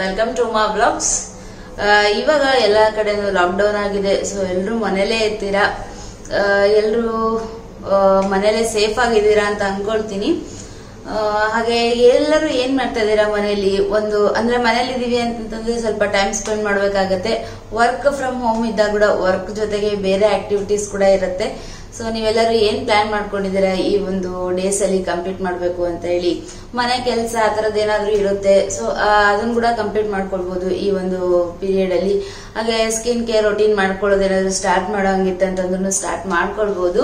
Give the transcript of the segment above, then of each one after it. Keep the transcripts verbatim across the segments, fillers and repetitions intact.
Welcome to ಮಾ blogs. ಇವಾಗ ಎಲ್ಲ ಕಡೆ ಲಾಕ್ಡೌನ್ ಆಗಿದೆ, ಸೊ ಎಲ್ಲರೂ ಮನೇಲೇ ಇರ್ತೀರಾ, ಎಲ್ಲರೂ ಮನೇಲೆ ಸೇಫ್ ಆಗಿದ್ದೀರಾ ಅಂತ ಅನ್ಕೊಳ್ತೀನಿ. ಹಾಗೆ ಎಲ್ಲರೂ ಏನ್ ಮಾಡ್ತಾ ಇದ್ದೀರಾ ಮನೇಲಿ? ಒಂದು ಅಂದ್ರೆ ಮನೇಲಿ ಇದೀವಿ ಅಂತಂದ್ರೆ ಸ್ವಲ್ಪ ಟೈಮ್ ಸ್ಪೆಂಡ್ ಮಾಡ್ಬೇಕಾಗತ್ತೆ. ವರ್ಕ್ ಫ್ರಮ್ ಹೋಮ್ ಇದ್ದಾಗ ಕೂಡ ವರ್ಕ್ ಜೊತೆಗೆ ಬೇರೆ ಆಕ್ಟಿವಿಟೀಸ್ ಕೂಡ ಇರುತ್ತೆ. ಸೊ ನೀವೆಲ್ಲರೂ ಏನ್ ಪ್ಲಾನ್ ಮಾಡ್ಕೊಂಡಿದ್ದೀರಾ ಈ ಒಂದು ಡೇಸ್ ಅಲ್ಲಿ ಕಂಪ್ಲೀಟ್ ಮಾಡ್ಬೇಕು ಅಂತ ಹೇಳಿ? ಮನೆ ಕೆಲಸ ಆ ತರದ್ ಏನಾದ್ರು ಇರುತ್ತೆ, ಸೊ ಅದನ್ನ ಕೂಡ ಕಂಪ್ಲೀಟ್ ಮಾಡ್ಕೊಳ್ಬಹುದು ಈ ಒಂದು ಪೀರಿಯಡ್ ಅಲ್ಲಿ. ಹಾಗೆ ಸ್ಕಿನ್ ಕೇರ್ ರೊಟೀನ್ ಮಾಡ್ಕೊಳ್ಳೋದು ಏನಾದ್ರು ಸ್ಟಾರ್ಟ್ ಮಾಡೋಂಗಿತ್ತು ಅಂತಂದ್ರೂ ಸ್ಟಾರ್ಟ್ ಮಾಡ್ಕೊಳ್ಬಹುದು.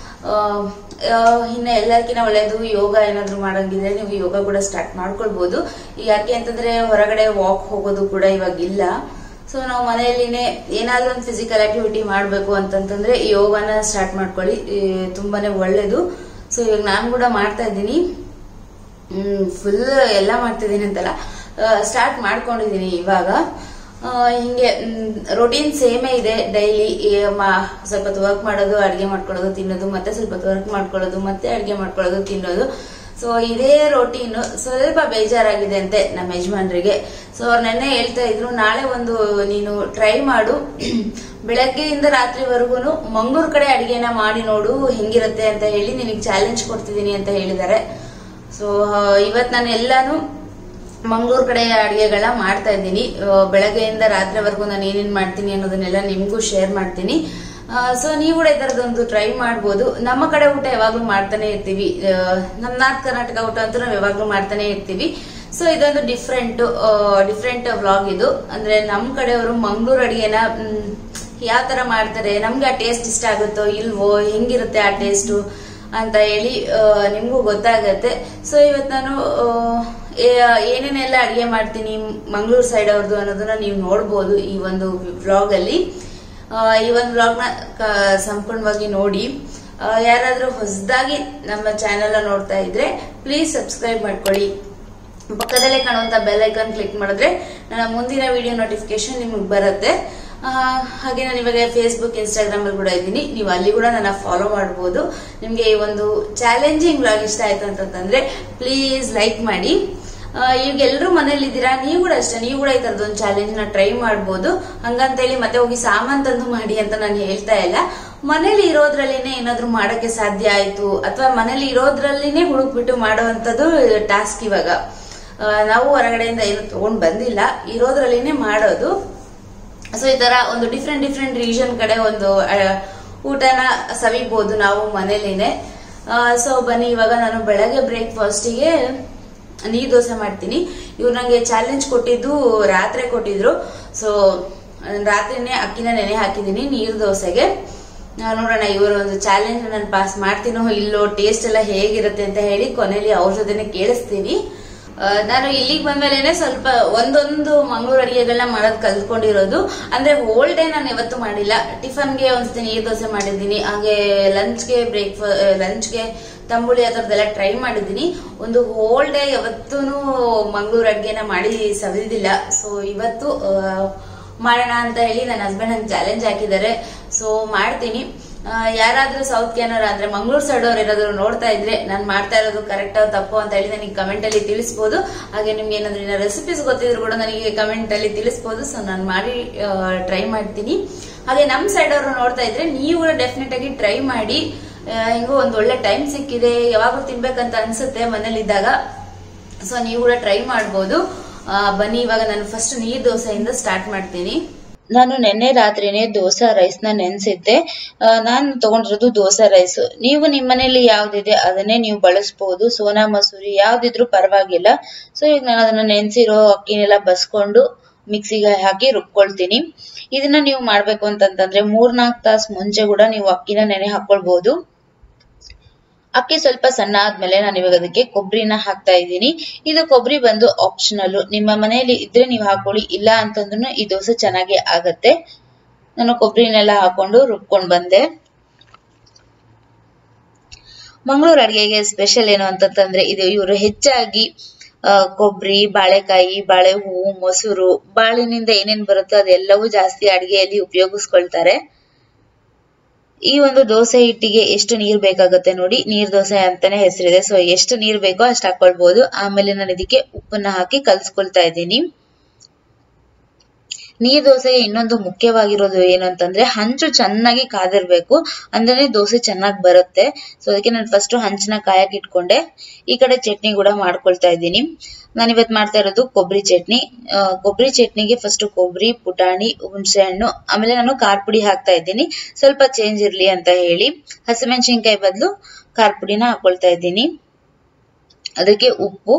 ಇನ್ನ ಎಲ್ಲರಿಗಿನ ಒಳ್ಳೇದು ಯೋಗ ಏನಾದ್ರು ಮಾಡಂಗಿದ್ರೆ ನೀವು ಯೋಗ ಕೂಡ ಸ್ಟಾರ್ಟ್ ಮಾಡ್ಕೊಳ್ಬಹುದು. ಯಾಕೆ ಅಂತಂದ್ರೆ ಹೊರಗಡೆ ವಾಕ್ ಹೋಗೋದು ಕೂಡ ಇವಾಗ ಇಲ್ಲ. ಸೊ ನಾವು ಮನೆಯಲ್ಲಿನೇ ಏನಾದ್ರೂ ಒಂದು ಫಿಸಿಕಲ್ ಆಕ್ಟಿವಿಟಿ ಮಾಡ್ಬೇಕು ಅಂತಂತಂದ್ರೆ ಯೋಗನ ಸ್ಟಾರ್ಟ್ ಮಾಡ್ಕೊಳ್ಳಿ, ತುಂಬಾನೇ ಒಳ್ಳೇದು. ಸೊ ಇವಾಗ ನಾನು ಕೂಡ ಮಾಡ್ತಾ ಇದ್ದೀನಿ, ಹ್ಮ್ ಫುಲ್ ಎಲ್ಲ ಮಾಡ್ತಿದ್ದೀನಿ ಅಂತಲ್ಲ, ಸ್ಟಾರ್ಟ್ ಮಾಡ್ಕೊಂಡಿದೀನಿ ಇವಾಗ. ಹಿಂಗೆ ರೊಟೀನ್ ಸೇಮೇ ಇದೆ. ಡೈಲಿ ಸ್ವಲ್ಪ ಹೊತ್ತು ವರ್ಕ್ ಮಾಡೋದು, ಅಡ್ಗೆ ಮಾಡ್ಕೊಳ್ಳೋದು, ತಿನ್ನೋದು, ಮತ್ತೆ ಸ್ವಲ್ಪ ಹೊತ್ತು ವರ್ಕ್ ಮಾಡ್ಕೊಳ್ಳೋದು, ಮತ್ತೆ ಅಡ್ಗೆ ಮಾಡ್ಕೊಳ್ಳೋದು, ತಿನ್ನೋದು. ಸೊ ಇದೇ ರೊಟೀನ್ ಸ್ವಲ್ಪ ಬೇಜಾರಾಗಿದೆ ಅಂತೆ ನಮ್ಮ ಯಜಮಾನ್ರಿಗೆ. ಸೊ ಅವ್ರು ನೆನ್ನೆ ಹೇಳ್ತಾ ಇದ್ರು, ನಾಳೆ ಒಂದು ನೀನು ಟ್ರೈ ಮಾಡು, ಬೆಳಗ್ಗೆಯಿಂದ ರಾತ್ರಿವರೆಗೂ ಮಂಗಳೂರು ಕಡೆ ಅಡಿಗೆನ ಮಾಡಿ ನೋಡು ಹೆಂಗಿರುತ್ತೆ ಅಂತ ಹೇಳಿ ನಿನಗೆ ಚಾಲೆಂಜ್ ಕೊಡ್ತಿದ್ದೀನಿ ಅಂತ ಹೇಳಿದ್ದಾರೆ. ಸೊ ಇವತ್ ನಾನು ಎಲ್ಲಾನು ಮಂಗಳೂರು ಕಡೆ ಅಡಿಗೆಗಳ ಮಾಡ್ತಾ ಇದ್ದೀನಿ. ಬೆಳಗ್ಗೆಯಿಂದ ರಾತ್ರಿವರೆಗೂ ನಾನು ಏನೇನ್ ಮಾಡ್ತೀನಿ ಅನ್ನೋದನ್ನೆಲ್ಲ ನಿಮ್ಗೂ ಶೇರ್ ಮಾಡ್ತೀನಿ. ಸೊ ನೀವು ಕೂಡ ಈ ತರದೊಂದು ಟ್ರೈ ಮಾಡ್ಬೋದು. ನಮ್ಮ ಕಡೆ ಊಟ ಯಾವಾಗ್ಲೂ ಮಾಡ್ತಾನೆ ಇರ್ತೀವಿ, ನಮ್ ನಾರ್ತ್ ಕರ್ನಾಟಕ ಊಟ ಅಂತೂ ನಾವು ಯಾವಾಗ್ಲೂ ಮಾಡ್ತಾನೆ ಇರ್ತೀವಿ. ಸೊ ಇದೊಂದು ಡಿಫ್ರೆಂಟ್ ಡಿಫ್ರೆಂಟ್ ವ್ಲಾಗ್ ಇದು. ಅಂದ್ರೆ ನಮ್ ಕಡೆಯವರು ಮಂಗಳೂರು ಅಡಿಗೆನ ಯಾವ ತರ ಮಾಡ್ತಾರೆ, ನಮ್ಗೆ ಆ ಟೇಸ್ಟ್ ಇಷ್ಟ ಆಗುತ್ತೋ ಇಲ್ವೋ, ಹೆಂಗಿರುತ್ತೆ ಆ ಟೇಸ್ಟ್ ಅಂತ ಹೇಳಿ ನಿಮ್ಗೂ ಗೊತ್ತಾಗತ್ತೆ. ಸೊ ಇವತ್ ನಾನು ಏನೇನೆಲ್ಲ ಅಡಿಗೆ ಮಾಡ್ತೀನಿ ಮಂಗಳೂರು ಸೈಡ್ ಅವ್ರದ್ದು ಅನ್ನೋದನ್ನ ನೀವು ನೋಡ್ಬೋದು ಈ ಒಂದು ವ್ಲಾಗ್ ಅಲ್ಲಿ. ಈ ಒಂದು ವ್ಲಾಗ್ ನ ಸಂಪೂರ್ಣವಾಗಿ ನೋಡಿ. ಯಾರಾದ್ರೂ ಹೊಸದಾಗಿ ನಮ್ಮ ಚಾನೆಲ್ ನೋಡ್ತಾ ಇದ್ರೆ ಪ್ಲೀಸ್ ಸಬ್ಸ್ಕ್ರೈಬ್ ಮಾಡ್ಕೊಳ್ಳಿ. ಪಕ್ಕದಲ್ಲೇ ಕಾಣುವಂತ ಬೆಲ್ ಐಕಾನ್ ಕ್ಲಿಕ್ ಮಾಡಿದ್ರೆ ನನ್ನ ಮುಂದಿನ ವಿಡಿಯೋ ನೋಟಿಫಿಕೇಶನ್ ನಿಮ್ಗೆ ಬರುತ್ತೆ. ಹಾಗೆ ನಾನು ಇವಾಗ ಫೇಸ್ಬುಕ್, ಇನ್ಸ್ಟಾಗ್ರಾಮ್ ಅಲ್ಲಿ ಕೂಡ ಇದ್ದೀನಿ, ನೀವು ಅಲ್ಲಿ ಕೂಡ ನನ್ನ ಫಾಲೋ ಮಾಡಬಹುದು. ನಿಮ್ಗೆ ಈ ಒಂದು ಚಾಲೆಂಜಿಂಗ್ ವ್ಲಾಗ್ ಇಷ್ಟ ಆಯ್ತು ಅಂತಂದ್ರೆ ಪ್ಲೀಸ್ ಲೈಕ್ ಮಾಡಿ. ಈಗ ಎಲ್ಲರೂ ಮನೇಲಿ ಇದ್ದೀರಾ, ನೀವು ಕೂಡ ಅಷ್ಟೇ, ನೀವು ಕೂಡ ಈ ತರದೊಂದು ಚಾಲೆಂಜ್ ನ ಟ್ರೈ ಮಾಡಬಹುದು. ಹಂಗಂತ ಹೇಳಿ ಮತ್ತೆ ಹೋಗಿ ಸಾಮಾನ್ ತಂದು ಮಾಡಿ ಅಂತ ನಾನು ಹೇಳ್ತಾ ಇಲ್ಲ. ಮನೇಲಿ ಇರೋದ್ರಲ್ಲಿನೇ ಏನಾದ್ರು ಮಾಡಕ್ಕೆ ಸಾಧ್ಯ ಆಯ್ತು, ಅಥವಾ ಮನೇಲಿ ಇರೋದ್ರಲ್ಲಿನೇ ಹುಡುಕ್ಬಿಟ್ಟು ಮಾಡುವಂತದ್ದು ಟಾಸ್ಕ್ ಇವಾಗ. ನಾವು ಹೊರಗಡೆಯಿಂದ ಏನು ತಗೊಂಡ್ ಬಂದಿಲ್ಲ, ಇರೋದ್ರಲ್ಲಿನೇ ಮಾಡೋದು. ಸೊ ಈ ತರ ಒಂದು ಡಿಫ್ರೆಂಟ್ ಡಿಫ್ರೆಂಟ್ ರೀಜನ್ ಕಡೆ ಒಂದು ಊಟನ ಸವಿಬಹುದು ನಾವು ಮನೇಲಿನೇ. ಸೊ ಬನ್ನಿ, ಇವಾಗ ನಾನು ಬೆಳಗ್ಗೆ ಬ್ರೇಕ್ಫಾಸ್ಟಿಗೆ ನೀರ್ ದೋಸೆ ಮಾಡ್ತೀನಿ. ಇವ್ರು ನಂಗೆ ಚಾಲೆಂಜ್ ಕೊಟ್ಟಿದ್ದು ರಾತ್ರಿ ಕೊಟ್ಟಿದ್ರು. ಸೊ ರಾತ್ರಿನೇ ಅಕ್ಕಿನ ನೆನೆ ಹಾಕಿದೀನಿ ನೀರ್ ದೋಸೆಗೆ. ನೋಡೋಣ ಇವರು ಒಂದು ಚಾಲೆಂಜ್ ನಾನು ಪಾಸ್ ಮಾಡ್ತೀನೋ ಇಲ್ಲೋ, ಟೇಸ್ಟ್ ಎಲ್ಲ ಹೇಗಿರುತ್ತೆ ಅಂತ ಹೇಳಿ ಕೊನೆಯಲ್ಲಿ ಅವ್ರ ಜೊತೆನೆ ಕೇಳಿಸ್ತೀನಿ. ನಾನು ಇಲ್ಲಿಗೆ ಬಂದ್ಮೇಲೆ ಸ್ವಲ್ಪ ಒಂದೊಂದು ಮಂಗಳೂರು ಅಡಿಗೆಗಳನ್ನ ಮಾಡೋದ್ ಕಲ್ತ್ಕೊಂಡಿರೋದು. ಅಂದ್ರೆ ಹೋಲ್ ಡೇ ನಾನು ಯಾವತ್ತೂ ಮಾಡಿಲ್ಲ. ಟಿಫನ್ಗೆ ಒಂದ್ಸತಿ ನೀರ್ ದೋಸೆ ಮಾಡಿದ್ದೀನಿ, ಹಾಗೆ ಲಂಚ್ಗೆ ಬ್ರೇಕ್ಫಾಸ್ಟ್ ಲಂಚ್ಗೆ ತಂಬುಳಿ ಆ ತರದೆಲ್ಲ ಟ್ರೈ ಮಾಡಿದ್ದೀನಿ. ಒಂದು ಹೋಲ್ ಡೇ ಯಾವತ್ತೂ ಮಂಗಳೂರು ಅಡ್ಗೆನ ಮಾಡಿ ಸವಿದಿಲ್ಲ. ಸೊ ಇವತ್ತು ಮಾಡೋಣ ಅಂತ ಹೇಳಿ ನನ್ನ ಹಸ್ಬೆಂಡ್ ನಂಗೆ ಚಾಲೆಂಜ್ ಹಾಕಿದ್ದಾರೆ. ಸೊ ಮಾಡ್ತೀನಿ. ಯಾರಾದ್ರೂ ಸೌತ್ ಕೆನರ ಅಂದ್ರೆ ಮಂಗಳೂರು ಸೈಡ್ ಅವ್ರು ಏನಾದ್ರು ನೋಡ್ತಾ ಇದ್ರೆ ನಾನು ಮಾಡ್ತಾ ಇರೋದು ಕರೆಕ್ಟ್ ತಪ್ಪು ಅಂತ ಹೇಳಿ ನನಗೆ ಕಮೆಂಟ್ ಅಲ್ಲಿ ತಿಳಿಸಬಹುದು. ಹಾಗೆ ನಿಮ್ಗೆ ಏನಾದ್ರು ರೆಸಿಪೀಸ್ ಗೊತ್ತಿದ್ರು ಕೂಡ ನನಗೆ ಕಮೆಂಟ್ ಅಲ್ಲಿ ತಿಳಿಸಬಹುದು. ಸೊ ನಾನು ಮಾಡಿ ಟ್ರೈ ಮಾಡ್ತೀನಿ. ಹಾಗೆ ನಮ್ ಸೈಡ್ ಅವರು ನೋಡ್ತಾ ಇದ್ರೆ ನೀವು ಕೂಡ ಡೆಫಿನೆಟ್ ಆಗಿ ಟ್ರೈ ಮಾಡಿ. ಹಿಂಗೂ ಒಂದ್ ಒಳ್ಳೆ ಟೈಮ್ ಸಿಕ್ಕಿದೆ, ಯಾವಾಗೂ ತಿನ್ಬೇಕಂತ ಅನ್ಸುತ್ತೆ ಮನೇಲಿದ್ದಾಗ. ಸೊ ನೀವು ಕೂಡ ಟ್ರೈ ಮಾಡ್ಬೋದು. ಬನ್ನಿ, ಇವಾಗ ನಾನು ಫಸ್ಟ್ ನೀರ್ ದೋಸೆಯಿಂದ ಸ್ಟಾರ್ಟ್ ಮಾಡ್ತೀನಿ. ನಾನು ನಿನ್ನೆ ರಾತ್ರಿನೇ ದೋಸಾ ರೈಸ್ ನ ನೆನ್ಸಿದ್ದೆ. ನಾನು ತಗೊಂಡಿರೋದು ದೋಸಾ ರೈಸ್. ನೀವು ನಿಮ್ಮ ಮನೇಲಿ ಯಾವ್ದಿದೆ ಅದನ್ನೇ ನೀವು ಬಳಸಬಹುದು. ಸೋನಾ ಮಸೂರಿ ಯಾವ್ದಿದ್ರು ಪರವಾಗಿಲ್ಲ. ಸೊ ಈಗ ನಾನು ಅದನ್ನ ನೆನ್ಸಿರೋ ಅಕ್ಕಿನೆಲ್ಲ ಬಸ್ಕೊಂಡು ಮಿಕ್ಸಿಗೆ ಹಾಕಿ ರುಬ್ಕೊಳ್ತೀನಿ. ಇದನ್ನ ನೀವು ಮಾಡ್ಬೇಕು ಅಂತಂತಂದ್ರೆ ಮೂರ್ನಾಲ್ಕು ತಾಸು ಮುಂಚೆ ಕೂಡ ನೀವು ಅಕ್ಕಿನ ನೆನೆ ಹಾಕೊಳ್ಬಹುದು. ಅಕ್ಕಿ ಸ್ವಲ್ಪ ಸಣ್ಣ ಆದ್ಮೇಲೆ ನಾನು ಇವಾಗ ಅದಕ್ಕೆ ಕೊಬ್ಬರಿನ ಹಾಕ್ತಾ ಇದ್ದೀನಿ. ಇದು ಕೊಬ್ಬರಿ ಬಂದು ಆಪ್ಷನಲ್, ನಿಮ್ಮ ಮನೆಯಲ್ಲಿ ಇದ್ರೆ ನೀವು ಹಾಕೊಳ್ಳಿ, ಇಲ್ಲ ಅಂತಂದ್ರೂ ಈ ದೋಸೆ ಚೆನ್ನಾಗಿ ಆಗತ್ತೆ. ನಾನು ಕೊಬ್ಬರಿನೆಲ್ಲ ಹಾಕೊಂಡು ರುಬ್ಕೊಂಡ್ ಬಂದೆ. ಮಂಗಳೂರು ಅಡಿಗೆಗೆ ಸ್ಪೆಷಲ್ ಏನು ಅಂತಂದ್ರೆ ಇದು, ಇವರು ಹೆಚ್ಚಾಗಿ ಅಹ್ ಕೊಬ್ಬರಿ, ಬಾಳೆಕಾಯಿ, ಬಾಳೆ ಹೂವು, ಮೊಸರು, ಬಾಳಿನಿಂದ ಏನೇನ್ ಬರುತ್ತೋ ಅದೆಲ್ಲವೂ ಜಾಸ್ತಿ ಅಡಿಗೆಯಲ್ಲಿ ಉಪಯೋಗಿಸ್ಕೊಳ್ತಾರೆ. ಈ ಒಂದು ದೋಸೆ ಹಿಟ್ಟಿಗೆ ಎಷ್ಟು ನೀರ್ ಬೇಕಾಗುತ್ತೆ ನೋಡಿ, ನೀರ್ ದೋಸೆ ಅಂತಾನೆ ಹೆಸರಿದೆ. ಸೊ ಎಷ್ಟು ನೀರ್ ಬೇಕೋ ಅಷ್ಟು ಹಾಕೊಳ್ಬಹುದು. ಆಮೇಲೆ ನಾನು ಇದಕ್ಕೆ ಉಪ್ಪನ್ನ ಹಾಕಿ ಕಲ್ಸ್ಕೊಳ್ತಾ ಇದ್ದೀನಿ. ನೀರ್ ದೋಸೆಗೆ ಇನ್ನೊಂದು ಮುಖ್ಯವಾಗಿರೋದು ಏನು ಅಂತಂದ್ರೆ ಹಂಚು ಚೆನ್ನಾಗಿ ಕಾದಿರ್ಬೇಕು, ಅಂದ್ರೆ ದೋಸೆ ಚೆನ್ನಾಗಿ ಬರುತ್ತೆ. ಸೊ ಅದಕ್ಕೆ ನಾನು ಫಸ್ಟ್ ಹಂಚನ್ನ ಕಾಯಕ್ ಇಟ್ಕೊಂಡೆ. ಈ ಕಡೆ ಚಟ್ನಿ ಕೂಡ ಮಾಡ್ಕೊಳ್ತಾ ಇದ್ದೀನಿ. ನಾನು ಇವತ್ತು ಮಾಡ್ತಾ ಇರೋದು ಕೊಬ್ಬರಿ ಚಟ್ನಿ. ಕೊಬ್ಬರಿ ಚಟ್ನಿಗೆ ಫಸ್ಟ್ ಕೊಬ್ಬರಿ, ಪುಟಾಣಿ, ಹುಣಸೆ ಹಣ್ಣು, ಆಮೇಲೆ ನಾನು ಖಾರ ಪುಡಿ ಹಾಕ್ತಾ ಇದ್ದೀನಿ, ಸ್ವಲ್ಪ ಚೇಂಜ್ ಇರ್ಲಿ ಅಂತ ಹೇಳಿ. ಹಸಿಮೆಣಸಿನ್ಕಾಯಿ ಬದಲು ಖಾರ ಪುಡಿನ ಹಾಕೊಳ್ತಾ ಇದ್ದೀನಿ. ಅದಕ್ಕೆ ಉಪ್ಪು,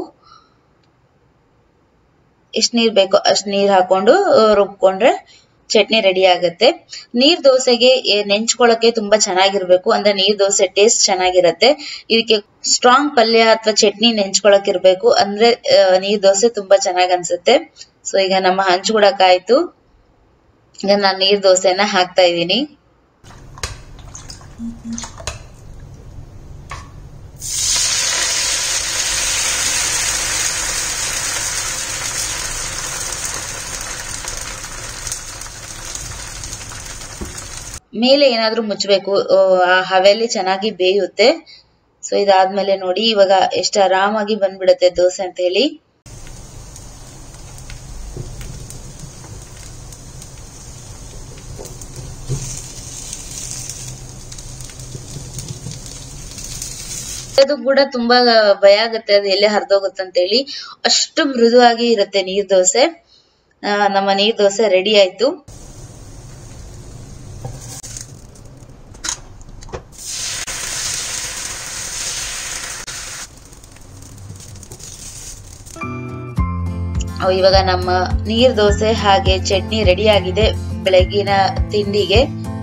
ಎಷ್ಟು ನೀರ್ ಬೇಕೋ ಅಷ್ಟು ನೀರ್ ಹಾಕೊಂಡು ರುಬ್ಕೊಂಡ್ರೆ ಚಟ್ನಿ ರೆಡಿ ಆಗುತ್ತೆ. ನೀರ್ ದೋಸೆಗೆ ನೆಂಚ್ಕೊಳಕ್ಕೆ ತುಂಬಾ ಚೆನ್ನಾಗಿರ್ಬೇಕು, ಅಂದ್ರೆ ನೀರ್ ದೋಸೆ ಟೇಸ್ಟ್ ಚೆನ್ನಾಗಿರತ್ತೆ. ಇದಕ್ಕೆ ಸ್ಟ್ರಾಂಗ್ ಪಲ್ಯ ಅಥವಾ ಚಟ್ನಿ ನೆಂಚ್ಕೊಳಕ್ ಇರ್ಬೇಕು, ಅಂದ್ರೆ ನೀರ್ ದೋಸೆ ತುಂಬಾ ಚೆನ್ನಾಗ್ ಅನ್ಸುತ್ತೆ. ಸೊ ಈಗ ನಮ್ಮ ಹಂಚು ಕೂಡ ಕಾಯ್ತು. ಈಗ ನಾನು ನೀರ್ ದೋಸೆನ ಹಾಕ್ತಾ ಇದ್ದೀನಿ. ಮೇಲೆ ಏನಾದ್ರೂ ಮುಚ್ಚಬೇಕು, ಆ ಹವೆಯಲ್ಲಿ ಚೆನ್ನಾಗಿ ಬೇಯುತ್ತೆ. ಸೊ ಇದಾದ್ಮೇಲೆ ನೋಡಿ ಇವಾಗ ಎಷ್ಟು ಆರಾಮಾಗಿ ಬಂದ್ಬಿಡುತ್ತೆ ದೋಸೆ ಅಂತ ಹೇಳಿ. ಅದು ಕೂಡ ತುಂಬಾ ಭಯ ಆಗುತ್ತೆ, ಅದು ಎಲ್ಲೇ ಹರಿದೋಗುತ್ತೆ ಅಂತ ಹೇಳಿ. ಅಷ್ಟು ಮೃದುವಾಗಿ ಇರುತ್ತೆ ನೀರ್ ದೋಸೆ. ಆ ನಮ್ಮ ನೀರ್ ದೋಸೆ ರೆಡಿ ಆಯ್ತು. ಇವಾಗ ನಮ್ಮ ನೀರ್ ದೋಸೆ ಹಾಗೆ ಚಟ್ನಿ ರೆಡಿ ಆಗಿದೆ ಬೆಳಗಿನ ತಿಂಡಿಗೆ.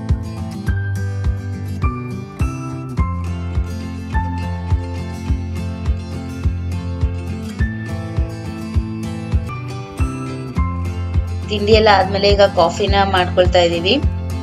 ತಿಂಡಿ ಎಲ್ಲ ಆದ್ಮೇಲೆ ಈಗ ಕಾಫಿನ ಮಾಡ್ಕೊಳ್ತಾ ಇದೀವಿ.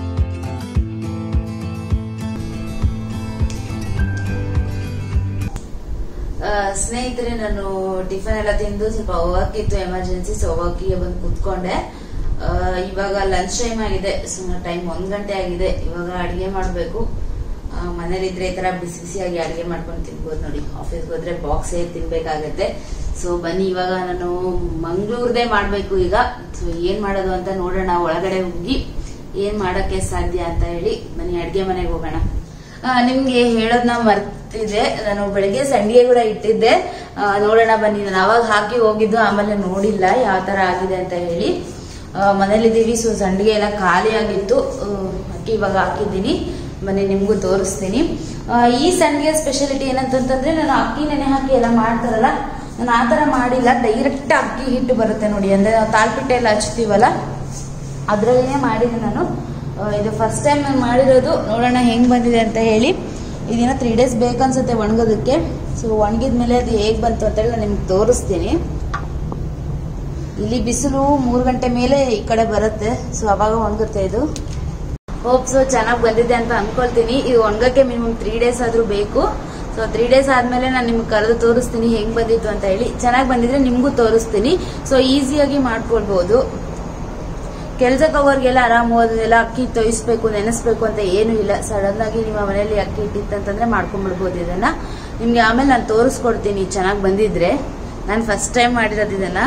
ಸ್ನೇಹಿತರೆ, ನಾನು ಟಿಫನ್ ಎಲ್ಲ ತಿಂದು ಸ್ವಲ್ಪ ವರ್ಕ್ ಇತ್ತು, ಎಮರ್ಜೆನ್ಸಿ. ಸೊ ವರ್ಕಿಗೆ ಬಂದು ಕುತ್ಕೊಂಡೆ. ಇವಾಗ ಲಂಚ್ ಟೈಮ್ ಆಗಿದೆ, ಸುಮಾರು ಟೈಮ್ ಒಂದ್ ಗಂಟೆ ಆಗಿದೆ. ಇವಾಗ ಅಡಿಗೆ ಮಾಡ್ಬೇಕು. ಮನೇಲಿ ಇದ್ರೆ ಈ ತರ ಬಿಸಿ ಬಿಸಿಯಾಗಿ ಅಡಿಗೆ ಮಾಡ್ಕೊಂಡು ತಿನ್ಬೋದು ನೋಡಿ. ಆಫೀಸ್ಗೆ ಹೋದ್ರೆ ಬಾಕ್ಸೇ ತಿನ್ಬೇಕಾಗತ್ತೆ. ಸೊ ಬನ್ನಿ, ಇವಾಗ ನಾನು ಮಂಗ್ಳೂರ್ದೇ ಮಾಡ್ಬೇಕು ಈಗ. ಸೊ ಏನ್ ಮಾಡೋದು ಅಂತ ನೋಡೋಣ. ಒಳಗಡೆ ಹೋಗಿ ಏನ್ ಮಾಡಕ್ಕೆ ಸಾಧ್ಯ ಅಂತ ಹೇಳಿ ಬನ್ನಿ ಅಡ್ಗೆ ಮನೆಗೆ ಹೋಗೋಣ. ನಿಮ್ಗೆ ಹೇಳೋದ್ನ ಮರ್ತಿದ್ದೆ, ನಾನು ಬೆಳಗ್ಗೆ ಸಂಡಿಗೆ ಕೂಡ ಇಟ್ಟಿದ್ದೆ. ನೋಡೋಣ ಬನ್ನಿ. ನಾನು ಅವಾಗ ಹಾಕಿ ಹೋಗಿದ್ದು, ಆಮೇಲೆ ನೋಡಿಲ್ಲ ಯಾವ ತರ ಆಗಿದೆ ಅಂತ ಹೇಳಿ. ಮನೇಲಿದ್ದೀವಿ. ಸೊ ಸಂಡಿಗೆ ಎಲ್ಲ ಖಾಲಿ ಆಗಿತ್ತು, ಅಕ್ಕಿ ಇವಾಗ ಹಾಕಿದ್ದೀನಿ. ಬನ್ನಿ ನಿಮ್ಗೂ ತೋರಿಸ್ತೀನಿ. ಈ ಸಂಡಿಗೆ ಸ್ಪೆಷಾಲಿಟಿ ಏನಂತಂದ್ರೆ, ನಾನು ಅಕ್ಕಿ ನೆನೆ ಹಾಕಿ ಎಲ್ಲ ಮಾಡ್ತಾರಲ್ಲ, ನಾನು ಆತರ ಮಾಡಿಲ್ಲ. ಡೈರೆಕ್ಟ್ ಅಕ್ಕಿ ಹಿಟ್ಟು ಬರುತ್ತೆ ನೋಡಿ, ಅಂದ್ರೆ ನಾವು ತಾಳ್ಪಿಟ್ಟೆ ಎಲ್ಲ ಹಚ್ತೀವಲ್ಲ ಅದ್ರಲ್ಲೇ ಮಾಡಿದ್ದೀನಿ ನಾನು. ಇದು ಫಸ್ಟ್ ಟೈಮ್ ನಾನು ಮಾಡಿರೋದು. ನೋಡೋಣ ಹೆಂಗ್ ಬಂದಿದೆ ಅಂತ ಹೇಳಿ. ಇದಿನ ತ್ರೀ ಡೇಸ್ ಬೇಕನ್ಸುತ್ತೆ ಒಣಗೋದಕ್ಕೆ. ಸೊ ಒಣಗಿದ್ಮೇಲೆ ಅದು ಹೇಗ್ ಬಂತು ಅಂತ ಹೇಳಿ ನಾನು ನಿಮ್ಗೆ ತೋರಿಸ್ತೀನಿ. ಇಲ್ಲಿ ಬಿಸಿಲು ಮೂರು ಗಂಟೆ ಮೇಲೆ ಈ ಕಡೆ ಬರುತ್ತೆ. ಸೊ ಅವಾಗ ಒಣಗುತ್ತೆ ಇದು. ಹೋಪ್ ಸೊ ಚೆನ್ನಾಗಿ ಬಂದಿದೆ ಅಂತ ಅನ್ಕೊಳ್ತೀನಿ. ಇದು ಒಣಗಕ್ಕೆ ಮಿನಿಮಮ್ ತ್ರೀ ಡೇಸ್ ಆದ್ರೂ ಬೇಕು. ಸೊ ತ್ರೀ ಡೇಸ್ ಆದ್ಮೇಲೆ ನಾನು ನಿಮ್ಗೆ ಕರೆದು ತೋರಿಸ್ತೀನಿ ಹೆಂಗ್ ಬಂದಿತ್ತು ಅಂತ ಹೇಳಿ. ಚೆನ್ನಾಗಿ ಬಂದಿದ್ರೆ ನಿಮ್ಗೂ ತೋರಿಸ್ತೀನಿ. ಸೊ ಈಸಿಯಾಗಿ ಮಾಡ್ಕೊಳ್ಬಹುದು. ಕೆಲ್ಸಕ್ಕೆ ಹೋಗೋರ್ಗೆಲ್ಲ ಆರಾಮ್ ಹೋದೆಲ್ಲ ಅಕ್ಕಿ ತೊಯಿಸ್ಬೇಕು, ನೆನೆಸ್ಬೇಕು ಅಂತ ಏನು ಇಲ್ಲ. ಸಡನ್ ಆಗಿ ನಿಮ್ಮ ಮನೇಲಿ ಅಕ್ಕಿ ಇಟ್ಟಿತ್ತಂತಂದ್ರೆ ಮಾಡ್ಕೊಂಡ್ಬಿಡ್ಬೋದು ಇದನ್ನ. ನಿಮ್ಗೆ ಆಮೇಲೆ ನಾನು ತೋರಿಸ್ಕೊಡ್ತೀನಿ ಚೆನ್ನಾಗಿ ಬಂದಿದ್ರೆ. ನಾನು ಫಸ್ಟ್ ಟೈಮ್ ಮಾಡಿರೋದು ಇದನ್ನ.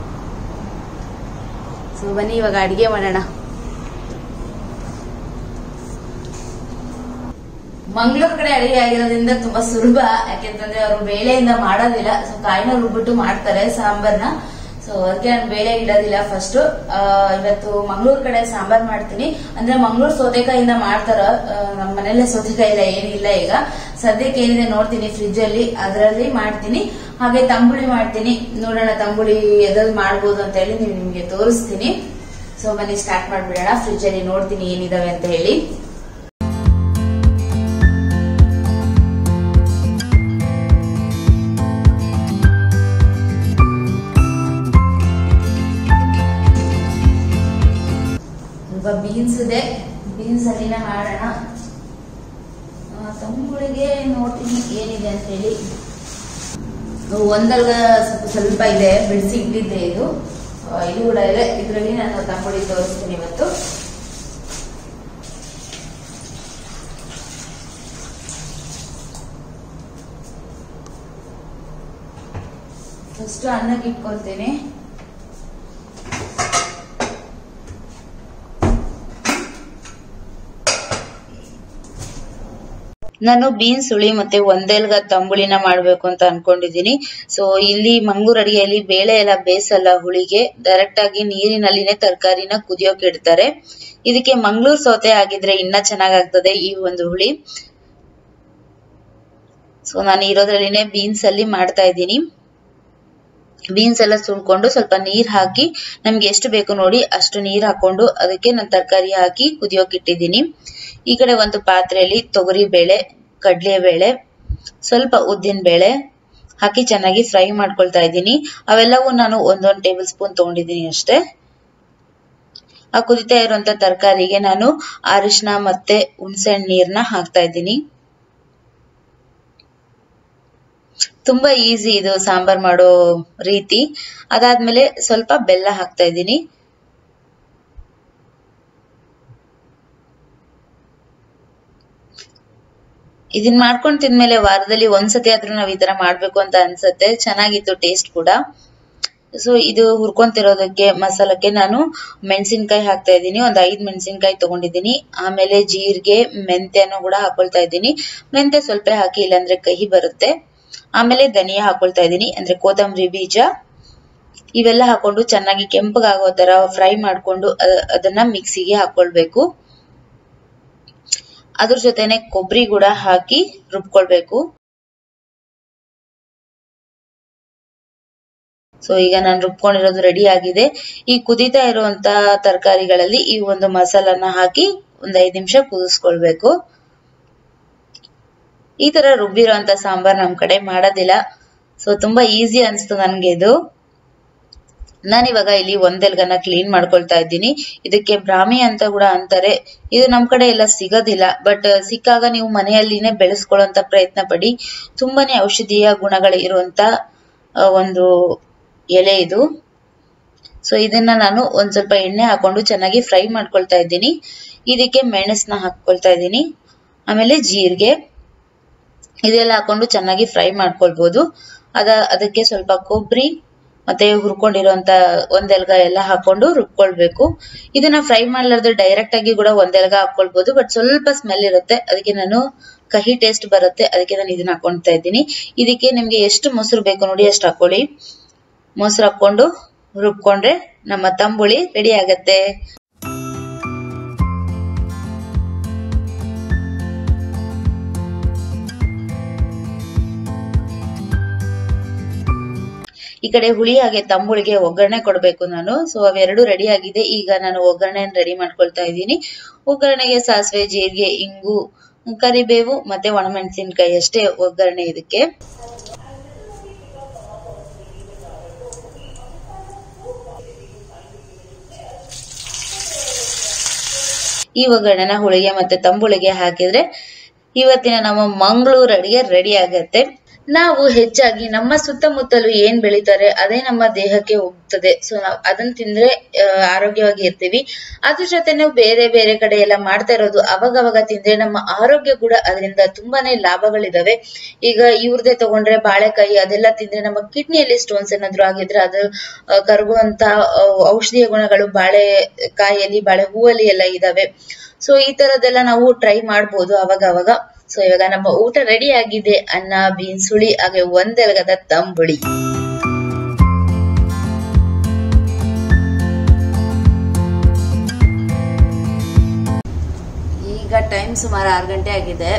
ಸೊ ಬನ್ನಿ ಇವಾಗ ಅಡಿಗೆ ಮಾಡೋಣ. ಮಂಗಳೂರು ಕಡೆ ಅಡಿಗೆ ಆಗಿರೋದ್ರಿಂದ ತುಂಬಾ ಸುಲಭ. ಯಾಕೆಂತಂದ್ರೆ ಅವರು ಬೇಳೆಯಿಂದ ಮಾಡೋದಿಲ್ಲ. ಸೊ ಕಾಯಿನ ರುಬ್ಬಿಟ್ಟು ಮಾಡ್ತಾರೆ ಸಾಂಬಾರ್ನ. ಸೊ ಅದಕ್ಕೆ ನಾನು ಬೇಳೆ ಇಡೋದಿಲ್ಲ. ಫಸ್ಟ್ ಇವತ್ತು ಮಂಗಳೂರು ಕಡೆ ಸಾಂಬಾರ್ ಮಾಡ್ತೀನಿ. ಅಂದ್ರೆ ಮಂಗಳೂರು ಸೌತೆಕಾಯಿಂದ ಮಾಡ್ತಾರ. ನಮ್ಮ ಮನೇಲೆ ಸೌತೆಕಾಯಿ ಇಲ್ಲ, ಏನಿಲ್ಲ. ಈಗ ಸದ್ಯಕ್ಕೆ ಏನಿದೆ ನೋಡ್ತೀನಿ ಫ್ರಿಜ್ ಅಲ್ಲಿ, ಅದರಲ್ಲಿ ಮಾಡ್ತೀನಿ. ಹಾಗೆ ತಂಬುಳಿ ಮಾಡ್ತೀನಿ. ನೋಡೋಣ ತಂಬುಳಿ ಎದ್ರಲ್ಲಿ ಮಾಡ್ಬೋದು ಅಂತ ಹೇಳಿ ನೀವು ನಿಮ್ಗೆ ತೋರಿಸ್ತೀನಿ. ಸೊ ಬನ್ನಿ ಸ್ಟಾರ್ಟ್ ಮಾಡ್ಬಿಡೋಣ. ಫ್ರಿಜ್ ಅಲ್ಲಿ ನೋಡ್ತೀನಿ ಏನಿದಾವೆ ಅಂತ ಹೇಳಿ. ಬೀನ್ಸ್ ಇದೆ, ಬೀನ್ಸ್ ಅಲ್ಲಿನ ಮಾಡೋಣ. ತಂಬುಳಿಗೆ ನೋಡ್ತೀನಿ ಏನಿದೆ ಅಂತ ಹೇಳಿ. ಒಂದಲ್ಗ ಸ್ವಲ್ಪ ಸ್ವಲ್ಪ ಇದೆ, ಬಿಡಿಸಿ ಇಟ್ಟಿದ್ದೆ. ಇದು ಇದು ಕೂಡ ಇದೆ. ಇದರಲ್ಲಿ ನಾನು ತಂಬುಳಿ ತೋರಿಸ್ತೀನಿ ಇವತ್ತು. ಫಸ್ಟ್ ಅನ್ನಕ್ಕೆ ಇಟ್ಕೊಳ್ತೀನಿ. ನಾನು ಬೀನ್ಸ್ ಹುಳಿ ಮತ್ತೆ ಒಂದೆಲ್ಗ ತಂಬುಳಿನ ಮಾಡ್ಬೇಕು ಅಂತ ಅನ್ಕೊಂಡಿದೀನಿ. ಸೊ ಇಲ್ಲಿ ಮಂಗಳೂರು ಅಡಿಗೆಯಲ್ಲಿ ಬೇಳೆ ಎಲ್ಲ ಬೇಯಿಸಲ್ಲ ಹುಳಿಗೆ, ಡೈರೆಕ್ಟ್ ಆಗಿ ನೀರಿನಲ್ಲಿನೇ ತರಕಾರಿನ ಕುದಿಯೋಕೆ ಇಡ್ತಾರೆ. ಇದಕ್ಕೆ ಮಂಗಳೂರು ಸೌತೆ ಆಗಿದ್ರೆ ಇನ್ನ ಚೆನ್ನಾಗಾಗ್ತದೆ ಈ ಒಂದು ಹುಳಿ. ಸೊ ನಾನು ಇರೋದ್ರಲ್ಲಿನೇ ಬೀನ್ಸ್ ಅಲ್ಲಿ ಮಾಡ್ತಾ ಇದ್ದೀನಿ. ಬೀನ್ಸ್ ಎಲ್ಲ ಸುಳ್ಕೊಂಡು ಸ್ವಲ್ಪ ನೀರ್ ಹಾಕಿ ನಮ್ಗೆ ಎಷ್ಟು ಬೇಕು ನೋಡಿ ಅಷ್ಟು ನೀರ್ ಹಾಕೊಂಡು ಅದಕ್ಕೆ ನಾನು ತರಕಾರಿ ಹಾಕಿ ಕುದಿಯೋಕೆ ಇಟ್ಟಿದ್ದೀನಿ. ಈ ಕಡೆ ಒಂದು ಪಾತ್ರೆಯಲ್ಲಿ ತೊಗರಿ ಬೇಳೆ, ಕಡಲೆ ಬೇಳೆ, ಸ್ವಲ್ಪ ಉದ್ದಿನ ಬೇಳೆ ಹಾಕಿ ಚೆನ್ನಾಗಿ ಫ್ರೈ ಮಾಡ್ಕೊಳ್ತಾ ಇದ್ದೀನಿ. ಅವೆಲ್ಲವೂ ನಾನು ಒಂದೊಂದು ಟೇಬಲ್ ಸ್ಪೂನ್ ತಗೊಂಡಿದ್ದೀನಿ ಅಷ್ಟೇ. ಆ ಕುದಿತಾ ಇರುವಂತ ತರಕಾರಿಗೆ ನಾನು ಅರಿಶಿನ ಮತ್ತೆ ಹುಣಸೆ ನೀರ್ನ ಹಾಕ್ತಾ ಇದ್ದೀನಿ. ತುಂಬಾ ಈಸಿ ಇದು ಸಾಂಬಾರ್ ಮಾಡೋ ರೀತಿ. ಅದಾದ್ಮೇಲೆ ಸ್ವಲ್ಪ ಬೆಲ್ಲ ಹಾಕ್ತಾ ಇದ್ದೀನಿ. ಇದನ್ ಮಾಡ್ಕೊಂಡ್ ತಿಂದ್ಮೇಲೆ ವಾರದಲ್ಲಿ ಒಂದ್ಸತಿ ಆದ್ರೂ ನಾವ್ ಈ ತರ ಮಾಡ್ಬೇಕು ಅಂತ ಅನ್ಸತ್ತೆ. ಚೆನ್ನಾಗಿತ್ತು ಟೇಸ್ಟ್ ಕೂಡ. ಸೊ ಇದು ಹುರ್ಕೊಂತಿರೋದಕ್ಕೆ ಮಸಾಲಕ್ಕೆ ನಾನು ಮೆಣಸಿನ್ಕಾಯಿ ಹಾಕ್ತಾ ಇದ್ದೀನಿ. ಒಂದ್ ಐದ್ ಮೆಣಸಿನ್ಕಾಯಿ ತಗೊಂಡಿದ್ದೀನಿ. ಆಮೇಲೆ ಜೀರಿಗೆ, ಮೆಂತ್ಯನೂ ಕೂಡ ಹಾಕೊಳ್ತಾ ಇದ್ದೀನಿ. ಮೆಂತ್ಯ ಸ್ವಲ್ಪ ಹಾಕಿ, ಇಲ್ಲಾಂದ್ರೆ ಕಹಿ ಬರುತ್ತೆ. ಆಮೇಲೆ ಧನಿಯಾ ಹಾಕೊಳ್ತಾ ಇದ್ದೀನಿ, ಅಂದ್ರೆ ಕೊತ್ತಂಬರಿ ಬೀಜ. ಇವೆಲ್ಲ ಹಾಕೊಂಡು ಚೆನ್ನಾಗಿ ಕೆಂಪಗಾಗೋ ತರ ಫ್ರೈ ಮಾಡ್ಕೊಂಡು ಅದನ್ನ ಮಿಕ್ಸಿಗೆ ಹಾಕೊಳ್ಬೇಕು. ಅದ್ರ ಜೊತೆನೆ ಕೊಬ್ಬರಿ ಕೂಡ ಹಾಕಿ ರುಬ್ಕೊಳ್ಬೇಕು. ಸೊ ಈಗ ನಾನು ರುಬ್ಕೊಂಡಿರೋದು ರೆಡಿ ಆಗಿದೆ. ಈ ಕುದೀತಾ ಇರುವಂತ ತರಕಾರಿಗಳಲ್ಲಿ ಈ ಒಂದು ಮಸಾಲನ ಹಾಕಿ ಒಂದ್ ಐದ್ ನಿಮಿಷ ಕುದಿಸ್ಕೊಳ್ಬೇಕು. ಈ ತರ ರುಬ್ಬಿರೋಂತ ಸಾಂಬಾರ್ ನಮ್ ಕಡೆ ಮಾಡೋದಿಲ್ಲ. ಸೊ ತುಂಬಾ ಈಸಿ ಅನ್ಸ್ತು ನನ್ಗೆ ಇದು. ನಾನಿವಾಗ ಇಲ್ಲಿ ಒಂದೆಲ್ಗನ್ನ ಕ್ಲೀನ್ ಮಾಡ್ಕೊಳ್ತಾ ಇದ್ದೀನಿ. ಇದಕ್ಕೆ ಬ್ರಾಹ್ಮಿ ಅಂತ ಕೂಡ ಅಂತಾರೆ. ಇದು ನಮ್ ಕಡೆ ಎಲ್ಲ ಸಿಗೋದಿಲ್ಲ, ಬಟ್ ಸಿಕ್ಕಾಗ ನೀವು ಮನೆಯಲ್ಲಿನೇ ಬೆಳೆಸ್ಕೊಳ್ಳುವಂತ ಪ್ರಯತ್ನ ಪಡಿ. ತುಂಬಾನೇ ಔಷಧೀಯ ಗುಣಗಳು ಇರುವಂತ ಒಂದು ಎಲೆ ಇದು. ಸೊ ಇದನ್ನ ನಾನು ಒಂದ್ ಸ್ವಲ್ಪ ಎಣ್ಣೆ ಹಾಕೊಂಡು ಚೆನ್ನಾಗಿ ಫ್ರೈ ಮಾಡ್ಕೊಳ್ತಾ ಇದ್ದೀನಿ. ಇದಕ್ಕೆ ಮೆಣಸನ್ನ ಹಾಕೊಳ್ತಾ ಇದ್ದೀನಿ. ಆಮೇಲೆ ಜೀರಿಗೆ, ಇದೆಲ್ಲ ಹಾಕೊಂಡು ಚೆನ್ನಾಗಿ ಫ್ರೈ ಮಾಡ್ಕೊಳ್ಬಹುದು. ಅದ ಅದಕ್ಕೆ ಸ್ವಲ್ಪ ಕೊಬ್ಬರಿ ಮತ್ತೆ ಹುರ್ಕೊಂಡಿರುವಂತ ಒಂದೆಲ್ಗ ಎಲ್ಲ ಹಾಕೊಂಡು ರುಬ್ಕೊಳ್ಬೇಕು. ಇದನ್ನ ಫ್ರೈ ಮಾಡ್ಲಾರ್ದು ಡೈರೆಕ್ಟ್ ಆಗಿ ಕೂಡ ಒಂದೆಲ್ಗ ಹಾಕೊಳ್ಬಹುದು, ಬಟ್ ಸ್ವಲ್ಪ ಸ್ಮೆಲ್ ಇರುತ್ತೆ. ಅದಕ್ಕೆ ನಾನು ಕಹಿ ಟೇಸ್ಟ್ ಬರುತ್ತೆ, ಅದಕ್ಕೆ ನಾನು ಇದನ್ನ ಹಾಕೊಳ್ತಾ ಇದ್ದೀನಿ. ಇದಕ್ಕೆ ನಿಮ್ಗೆ ಎಷ್ಟು ಮೊಸರು ಬೇಕು ನೋಡಿ ಅಷ್ಟು ಹಾಕೊಳ್ಳಿ. ಮೊಸರು ಹಾಕೊಂಡು ರುಬ್ಕೊಂಡ್ರೆ ನಮ್ಮ ತಂಬುಳಿ ರೆಡಿ ಆಗತ್ತೆ. ಈ ಕಡೆ ಹುಳಿ ಹಾಗೆ ತಂಬುಳಿಗೆ ಒಗ್ಗರಣೆ ಕೊಡ್ಬೇಕು ನಾನು. ಸೊ ಅವೆರಡು ರೆಡಿ ಆಗಿದೆ. ಈಗ ನಾನು ಒಗ್ಗರಣೆ ರೆಡಿ ಮಾಡ್ಕೊಳ್ತಾ ಇದ್ದೀನಿ. ಒಗ್ಗರಣೆಗೆ ಸಾಸಿವೆ, ಜೀರಿಗೆ, ಇಂಗು, ಕರಿಬೇವು ಮತ್ತೆ ಒಣಮೆಣಸಿನ್ಕಾಯಿ ಅಷ್ಟೇ ಒಗ್ಗರಣೆ ಇದಕ್ಕೆ. ಈ ಒಗ್ಗರಣೆನ ಹುಳಿಗೆ ಮತ್ತೆ ತಂಬುಳಿಗೆ ಹಾಕಿದ್ರೆ ಇವತ್ತಿನ ನಮ್ಮ ಮಂಗಳೂರು ಅಡಿಗೆ ರೆಡಿ ಆಗತ್ತೆ. ನಾವು ಹೆಚ್ಚಾಗಿ ನಮ್ಮ ಸುತ್ತಮುತ್ತಲು ಏನ್ ಬೆಳಿತಾರೆ ಅದೇ ನಮ್ಮ ದೇಹಕ್ಕೆ ಹೋಗ್ತದೆ. ಸೊ ನಾವ್ ಅದನ್ನ ತಿಂದ್ರೆ ಆರೋಗ್ಯವಾಗಿ ಇರ್ತೀವಿ. ಅದ್ರ ಜೊತೆ ನಾವು ಬೇರೆ ಬೇರೆ ಕಡೆ ಎಲ್ಲ ಮಾಡ್ತಾ ಇರೋದು ಅವಾಗವಾಗ ತಿಂದ್ರೆ ನಮ್ಮ ಆರೋಗ್ಯ ಕೂಡ ಅದರಿಂದ ತುಂಬಾನೇ ಲಾಭಗಳಿದಾವೆ. ಈಗ ಇವ್ರದೇ ತಗೊಂಡ್ರೆ ಬಾಳೆಕಾಯಿ ಅದೆಲ್ಲ ತಿಂದ್ರೆ ನಮ್ಮ ಕಿಡ್ನಿಯಲ್ಲಿ ಸ್ಟೋನ್ಸ್ ಏನಾದ್ರು ಆಗಿದ್ರೆ ಅದು ಕರಗುವಂತ ಔಷಧೀಯ ಗುಣಗಳು ಬಾಳೆಕಾಯಿಯಲ್ಲಿ, ಬಾಳೆ ಹೂವಲ್ಲಿ ಎಲ್ಲ ಇದಾವೆ. ಸೊ ಈ ತರದೆಲ್ಲ ನಾವು ಟ್ರೈ ಮಾಡ್ಬೋದು ಅವಾಗ ಅವಾಗ. ಸೊ ಇವಾಗ ನಮ್ಮ ಊಟ ರೆಡಿ ಆಗಿದೆ. ಅನ್ನ, ಬೀನ್ಸ್ ಹುಳಿ ಹಾಗೆ ಒಂದೆಲಗದ ತಂಬುಳಿ. ಈಗ ಟೈಮ್ ಸುಮಾರು ಆರು ಗಂಟೆ ಆಗಿದೆ.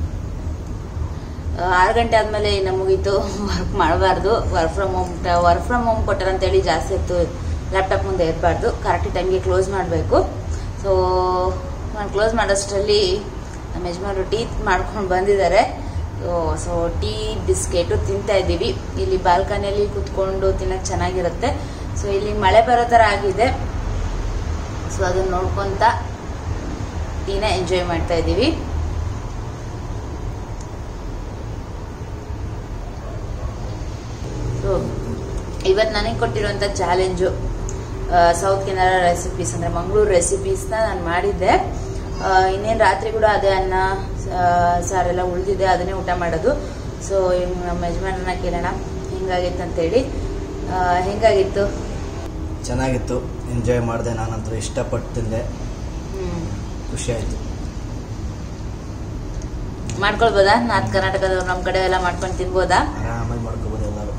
ಆರು ಗಂಟೆ ಆದ್ಮೇಲೆ ಇನ್ನು ಮುಗೀತು, ವರ್ಕ್ ಮಾಡಬಾರ್ದು. Work from home work from home ಕೊಟ್ಟಾರಂತೇಳಿ ಜಾಸ್ತಿ ಹೊತ್ತು ಲ್ಯಾಪ್ಟಾಪ್ ಮುಂದೆ ಇರಬಾರ್ದು. ಕರೆಕ್ಟ್ ಟೈಮ್ಗೆ ಕ್ಲೋಸ್ ಮಾಡಬೇಕು. ಸೊ ನಾನು ಕ್ಲೋಸ್ ಮಾಡೋಷ್ಟರಲ್ಲಿ ನಮ್ಮ ಯಜಮಾನರು ಟೀ ಮಾಡ್ಕೊಂಡು ಬಂದಿದ್ದಾರೆ. ಸೊ ಟೀ ಬಿಸ್ಕೆಟು ತಿಂತಾ ಇದ್ದೀವಿ. ಇಲ್ಲಿ ಬಾಲ್ಕನಿಯಲ್ಲಿ ಕುತ್ಕೊಂಡು ತಿನ್ನಕ್ಕೆ ಚೆನ್ನಾಗಿರುತ್ತೆ. ಸೊ ಇಲ್ಲಿ ಮಳೆ ಬರೋ ಥರ ಆಗಿದೆ. ಸೊ ಅದನ್ನ ನೋಡ್ಕೊಂತ ಟೀನ ಎಂಜಾಯ್ ಮಾಡ್ತಾ ಇದ್ದೀವಿ. ಸೊ ಇವತ್ತು ನನಗೆ ಕೊಟ್ಟಿರುವಂಥ ಚಾಲೆಂಜು ಸೌತ್ ಕೆನರಾ ರೆಸಿಪೀಸ್, ಅಂದರೆ ಮಂಗಳೂರು ರೆಸಿಪೀಸ್ನ ನಾನು ಮಾಡಿದ್ದೆ. ಇನ್ನೇನು ರಾತ್ರಿ ಕೂಡ ಅದೇ ಅನ್ನ ಸಾರೆಲ್ಲ ಉಳಿದಿದೆ, ಅದನ್ನೇ ಊಟ ಮಾಡೋದು. ಸೊ ನಮ್ಮ ಯಜಮಾನನ ಕೇಳೋಣ ಹೆಂಗಾಗಿತ್ತು ಅಂತೇಳಿ. ಹೆಂಗಾಗಿತ್ತು? ಚೆನ್ನಾಗಿತ್ತು, ಎಂಜಾಯ್ ಮಾಡಿದೆ. ನಾನಂತೂ ಇಷ್ಟಪಟ್ಟು ತಿಂದೆ, ಖುಷಿ ಆಯಿತು. ಮಾಡ್ಕೊಳ್ಬೋದಾ? ನಾರ್ತ್ ಕರ್ನಾಟಕದವ್ರು ನಮ್ಮ ಕಡೆ ಎಲ್ಲ ಮಾಡ್ಕೊಂಡು ತಿನ್ಬೋದಾ? ಆರಾಮಾಗಿ ಮಾಡ್ಕೋಬೋದು ಎಲ್ಲರೂ.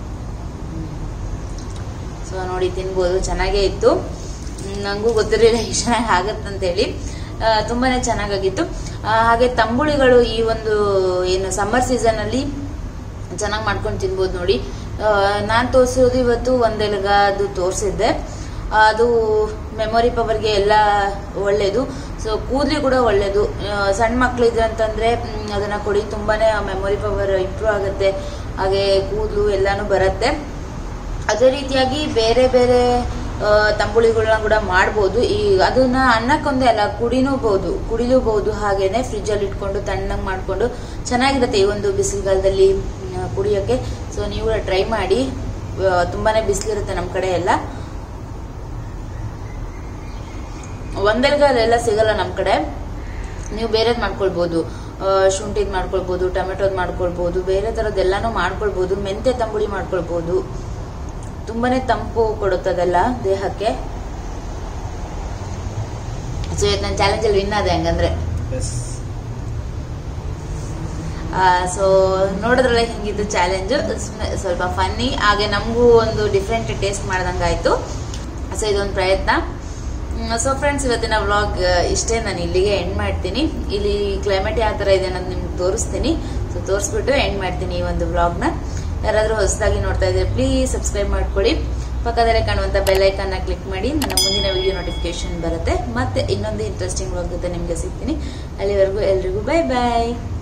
ಸೊ ನೋಡಿ ತಿನ್ಬೋದು, ಚೆನ್ನಾಗೇ ಇತ್ತು. ನನಗೂ ಗೊತ್ತಿರಲಿಲ್ಲ ಇಷ್ಟು ಚೆನ್ನಾಗಿ ಆಗುತ್ತಂತೇಳಿ. ತುಂಬಾನೇ ಚೆನ್ನಾಗಾಗಿತ್ತು. ಹಾಗೆ ತಂಬುಳಿಗಳು ಈ ಒಂದು ಏನು ಸಮ್ಮರ್ ಸೀಸನ್ ಅಲ್ಲಿ ಚೆನ್ನಾಗಿ ಮಾಡ್ಕೊಂಡು ತಿನ್ಬೋದು ನೋಡಿ. ನಾನು ತೋರಿಸಿರೋದು ಇವತ್ತು ಒಂದೆಲಗ ಅದು ತೋರಿಸಿದ್ದೆ. ಅದು ಮೆಮೊರಿ ಪವರ್ಗೆ ಎಲ್ಲ ಒಳ್ಳೇದು. ಸೊ ಕೂದಲಿ ಕೂಡ ಒಳ್ಳೇದು. ಸಣ್ಣ ಮಕ್ಳಿದ್ರೆ ಅಂತಂದ್ರೆ ಅದನ್ನ ಕೊಡಿ, ತುಂಬಾನೇ ಮೆಮೊರಿ ಪವರ್ ಇಂಪ್ರೂವ್ ಆಗುತ್ತೆ. ಹಾಗೆ ಕೂದಲು ಎಲ್ಲಾನು ಬರುತ್ತೆ. ಅದೇ ರೀತಿಯಾಗಿ ಬೇರೆ ಬೇರೆ ತಂಬುಳಿಗಳನ್ನ ಕೂಡ ಮಾಡ್ಬೋದು. ಈ ಅದನ್ನ ಅನ್ನಕ್ಕೊಂದೇ ಅಲ್ಲ, ಕುಡಿನೂಬಹುದು ಕುಡಿಲೂಬಹುದು ಹಾಗೇನೆ ಫ್ರಿಜ್ ಅಲ್ಲಿ ಇಟ್ಕೊಂಡು ತಣ್ಣಗೆ ಮಾಡ್ಕೊಂಡು ಚೆನ್ನಾಗಿರುತ್ತೆ ಈ ಒಂದು ಬಿಸಿಲುಗಾಲದಲ್ಲಿ ಕುಡಿಯೋಕೆ. ಸೊ ನೀವು ಕೂಡ ಟ್ರೈ ಮಾಡಿ. ತುಂಬಾನೇ ಬಿಸಿಲಿರುತ್ತೆ ನಮ್ಮ ಕಡೆ ಎಲ್ಲ. ಒಂದೆಲ್ಗಾಲೆಲ್ಲ ಸಿಗಲ್ಲ ನಮ್ಮ ಕಡೆ. ನೀವು ಬೇರೆದ್ ಮಾಡ್ಕೊಳ್ಬಹುದು, ಶುಂಠಿದ್ ಮಾಡ್ಕೊಳ್ಬಹುದು, ಟೊಮೆಟೊದ್ ಮಾಡ್ಕೊಳ್ಬಹುದು, ಬೇರೆ ತರದ್ದೆಲ್ಲಾನು ಮಾಡ್ಕೊಳ್ಬಹುದು. ಮೆಂತೆ ತಂಬುಳಿ ಮಾಡ್ಕೊಳ್ಬಹುದು. ತುಂಬಾನೇ ತಂಪು ಕೊಡುತ್ತದೆಲ್ಲ ದೇಹಕ್ಕೆ. ಸೊ ಇವತ್ತು ನನ್ನ ಚಾಲೆಂಜ್ ಅಲ್ಲಿ ವಿನ್ ಆದೆ ಹಂಗಂದ್ರೆ. ಸೊ ನೋಡಿದ್ರಲ್ಲ ಹಿಂಗಿದ್ದು ಚಾಲೆಂಜ್, ಸ್ವಲ್ಪ ಫನ್ನಿ, ಹಾಗೆ ನಮಗೂ ಒಂದು ಡಿಫ್ರೆಂಟ್ ಟೇಸ್ಟ್ ಮಾಡ್ದಂಗಾಯ್ತು. ಸೊ ಇದೊಂದು ಪ್ರಯತ್ನ. ಸೊ ಫ್ರೆಂಡ್ಸ್, ಇವತ್ತಿನ ವ್ಲಾಗ್ ಇಷ್ಟೇ. ನಾನು ಇಲ್ಲಿಗೆ ಎಂಡ್ ಮಾಡ್ತೀನಿ. ಇಲ್ಲಿ ಕ್ಲೈಮೇಟ್ ಯಾವ ತರ ಇದೆ ಅನ್ನೋದು ನಿಮ್ಗೆ ತೋರಿಸ್ತೀನಿ. ಸೊ ತೋರಿಸ್ಬಿಟ್ಟು ಎಂಡ್ ಮಾಡ್ತೀನಿ ಈ ಒಂದು ವ್ಲಾಗ್ನ. ಯಾರಾದ್ರೂ ಹೊಸದಾಗಿ ನೋಡ್ತಾ ಇದ್ರೆ ಪ್ಲೀಸ್ ಸಬ್ಸ್ಕ್ರೈಬ್ ಮಾಡ್ಕೊಳ್ಳಿ. ಪಕ್ಕದಲ್ಲೇ ಕಾಣುವಂತ ಬೆಲ್ ಐಕಾನ್ ನ ಕ್ಲಿಕ್ ಮಾಡಿ. ನನ್ನ ಮುಂದಿನ ವಿಡಿಯೋ ನೋಟಿಫಿಕೇಶನ್ ಬರುತ್ತೆ. ಮತ್ತೆ ಇನ್ನೊಂದು ಇಂಟ್ರೆಸ್ಟಿಂಗ್ ವ್ಲಾಗ್ ಜೊತೆ ನಿಮ್ಗೆ ಸಿಗ್ತೀನಿ. ಅಲ್ಲಿವರೆಗೂ ಎಲ್ರಿಗೂ ಬೈ ಬಾಯ್.